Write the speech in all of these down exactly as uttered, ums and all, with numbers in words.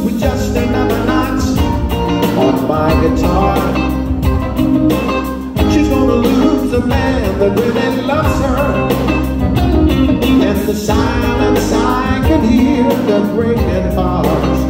with just another notch on my guitar. She's gonna lose a man that really loves her. In the silence I can hear the breaking hearts.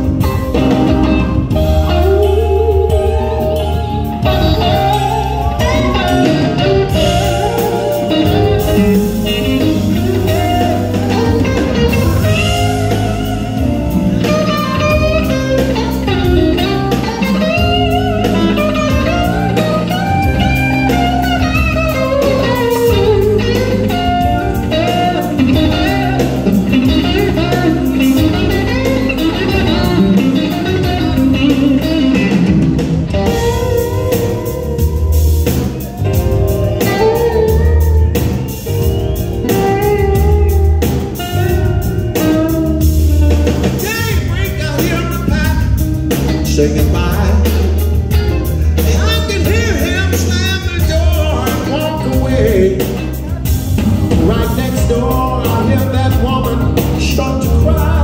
Say goodbye. I can hear him slam the door and walk away. Right next door, I hear that woman start to cry.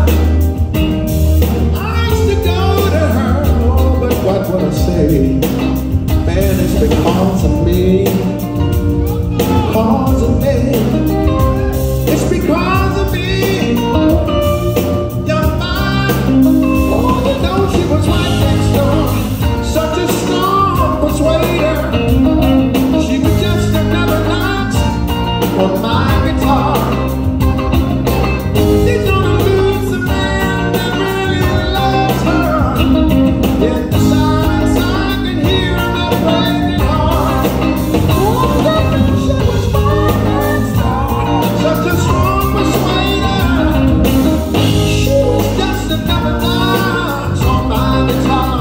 I used to go to her, oh, but what would I say? Man, it's because of me. Because of me. It's because of me. Young man, oh, you know she was right. Such a strong persuader. She was just another notch on my guitar. She's gonna lose a man that really loves her. In the silence I can hear the breaking heart. Oh, she was right. Such a strong persuader. She was just another notch on my guitar.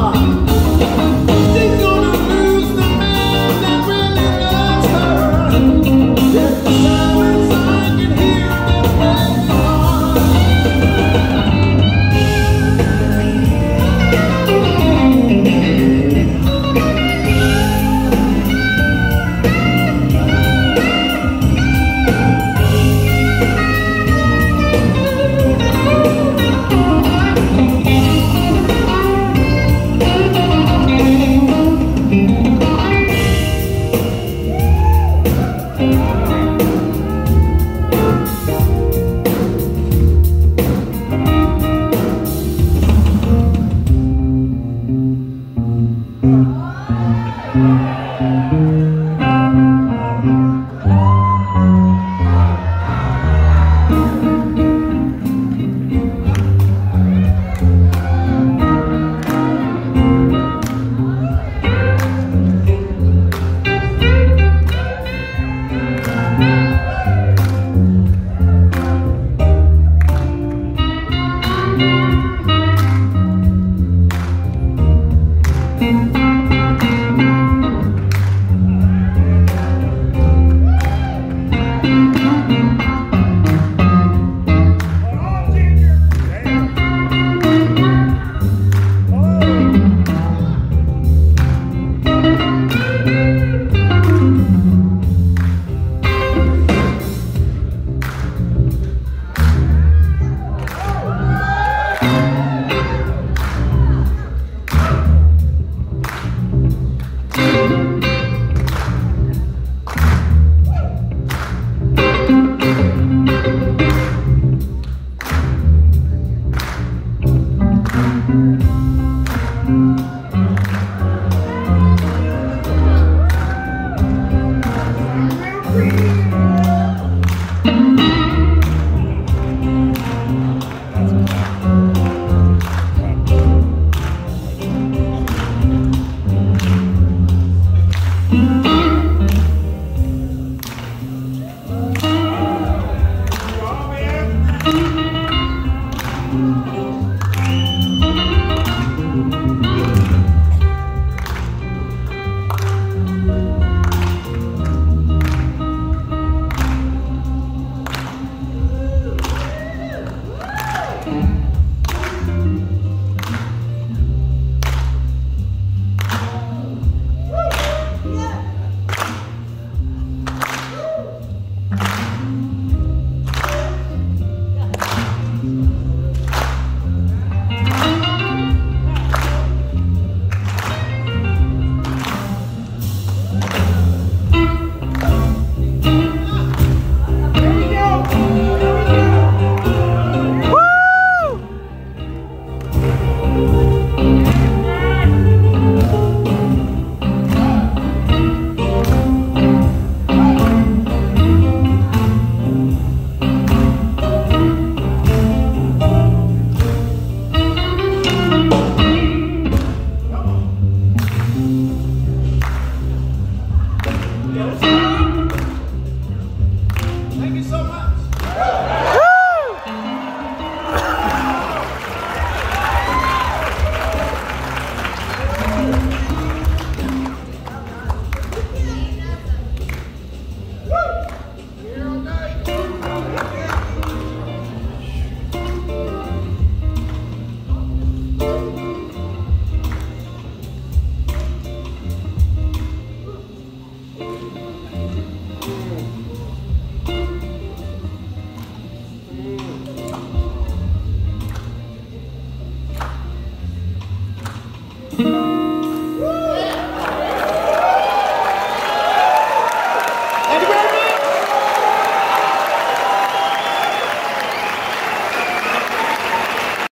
Thank you.